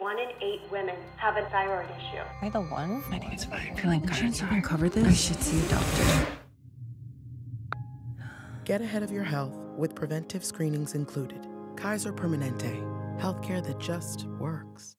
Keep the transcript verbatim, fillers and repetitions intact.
One in eight women have a thyroid issue. Am I the one? I think it's fine. I feel like Insurance even cover this? I should see a doctor. Get ahead of your health with preventive screenings included. Kaiser Permanente, healthcare that just works.